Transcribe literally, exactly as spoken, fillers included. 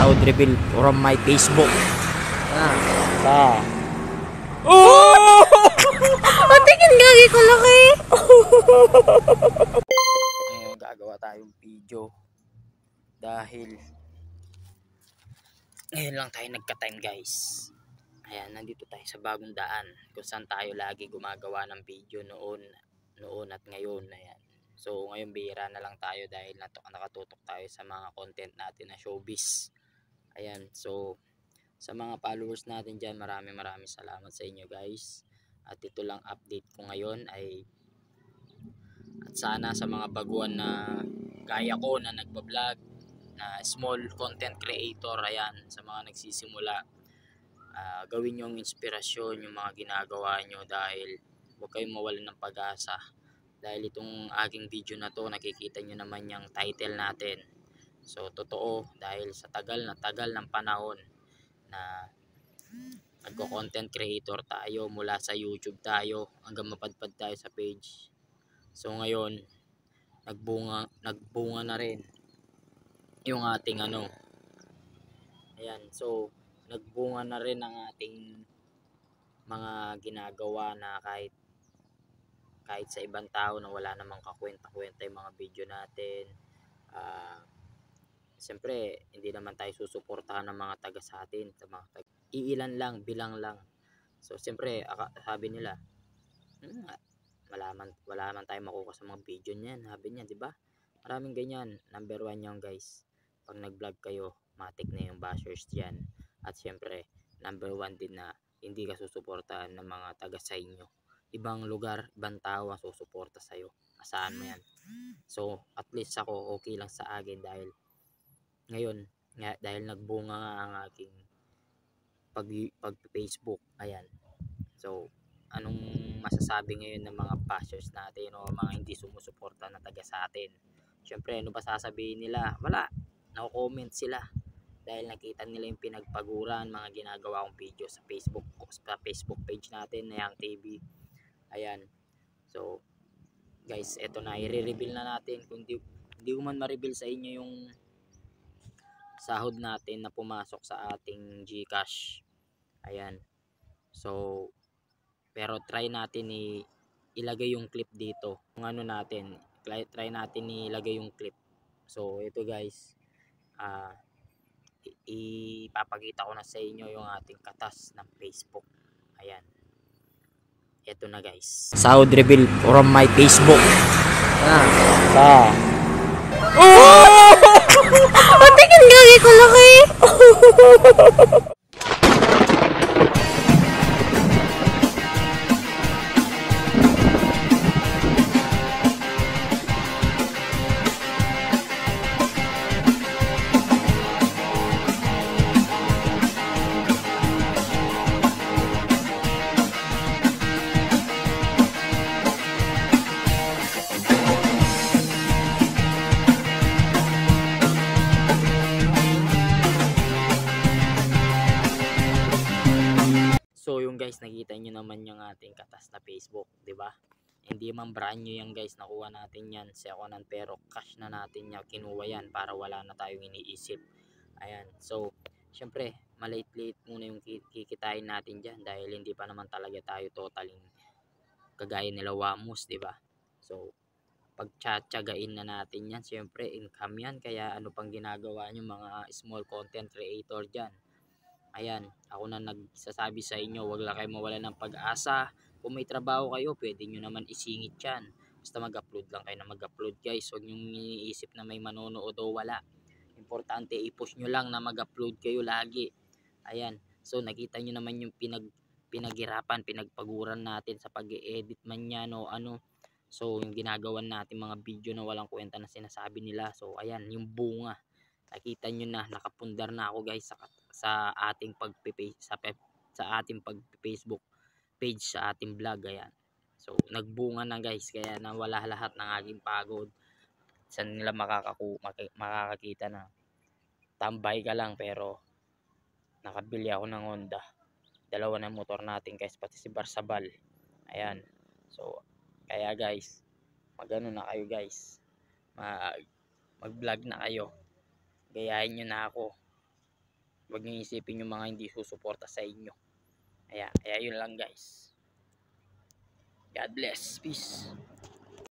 Sahod reveal from my Facebook. Ah, sa. Oh! Patikin gagi ko laki. Ngayon gagawa tayong video dahil ngayon lang tayo nagka-time, guys. Ayan, nandito tayo sa bagong daan kung saan tayo lagi gumagawa ng video noon noon at ngayon. Ayan. So ngayon bihira na lang tayo dahil nakatutok tayo sa mga content natin na showbiz. Ayan, so sa mga followers natin dyan, maraming maraming salamat sa inyo, guys. At ito lang update ko ngayon ay at sana sa mga baguhan na gaya ko na nagbablog, na small content creator, ayan, sa mga nagsisimula, uh, gawin yung inspirasyon yung mga ginagawa nyo dahil huwag kayong mawalan ng pag-asa. Dahil itong aking video na to, nakikita nyo naman yung title natin. So totoo, dahil sa tagal na tagal ng panahon na nagko-content creator tayo, mula sa YouTube tayo hanggang mapadpad tayo sa page. So ngayon nagbunga nagbunga na rin yung ating ano. Ayan, so nagbunga na rin ang ating mga ginagawa na kahit kahit sa ibang tao na wala namang kakwenta-kwenta yung mga video natin. Ah, uh, siyempre hindi naman tayo susuportahan ng mga taga sa atin, sa mga taga, iilan lang, bilang lang. So siyempre sabi nila, hmm, wala man wala man tayo makuha sa mga video niyan, sabi niya, di ba? Maraming ganyan. Number one yan, guys. Pag nag-vlog kayo, matik na yung bashers diyan. At siyempre number one din na hindi ka susuportahan ng mga taga sa inyo. Ibang lugar, ibang tao ang susuporta sa iyo. Asahan mo yan. So at least ako okay lang sa akin dahil ngayon nga, dahil nagbunga nga ang aking pag, pag Facebook. Ayan. So anong masasabi ngayon ng mga bashers natin o mga hindi sumusuporta na taga sa atin? Siyempre, ano ba sasabihin nila? Wala. No-comment sila dahil nakita nila yung pinagpaguran, mga ginagawa kong video sa Facebook, sa Facebook page natin na Yang T V. Ayan. So guys, eto na, i-reveal na natin. Kung di, di ko man ma-reveal sa inyo yung sahod natin na pumasok sa ating GCash. Ayan. So pero try natin i ilagay yung clip dito. Kung ano natin, try, try natin ilagay yung clip. So ito, guys, ah uh, ipapakita ko na sa inyo yung ating katas ng Facebook. Ayan. Ito na, guys. Sahod reveal from my Facebook. Ah, sa. Oh! Patikin gagi ko laki. So yung guys, nakita nyo naman yung ating katas na Facebook, di ba? Hindi man brand new yan, guys, nakuha natin yan second hand, pero cash na natin yan, kinuha yan para wala na tayong iniisip. Ayan. So syempre maliit-liit muna yung kikitain natin dyan dahil hindi pa naman talaga tayo totaling kagaya nila Wamos, di ba? So pagtsatsagain na natin yan, syempre income yan. Kaya ano pang ginagawa nyo mga small content creator dyan? Ayan, ako na nagsasabi sa inyo, wag lang kayo mawala ng pag-asa. Kung may trabaho kayo, pwede nyo naman isingit yan. Basta mag-upload lang kayo na mag-upload, guys. Huwag nyo iniisip na may manonood o wala. Importante, i-push nyo lang na mag-upload kayo lagi. Ayan, so nakita nyo naman yung pinag, pinaghirapan, pinagpaguran natin sa pag-e-edit man yan o ano. So yung ginagawan natin mga video na walang kwenta na sinasabi nila. So ayan, yung bunga. Nakita nyo na, nakapundar na ako, guys, sa, sa ating pag-page sa, sa ating pag-Facebook page, sa ating vlog. Ayan. So nagbunga na, guys, kaya nawala lahat ng aking pagod. Saan nila makakaku makakakita na tambay ka lang pero nakabili ako ng Honda. Dalawa na motor natin, guys, pati si Barsabal. Ayan. So kaya, guys, magano na kayo, guys, mag mag-vlog na kayo. Gayahin nyo na ako. Huwag niyo isipin yung mga hindi susuporta sa inyo. Ayan, kaya yun lang guys. God bless. Peace.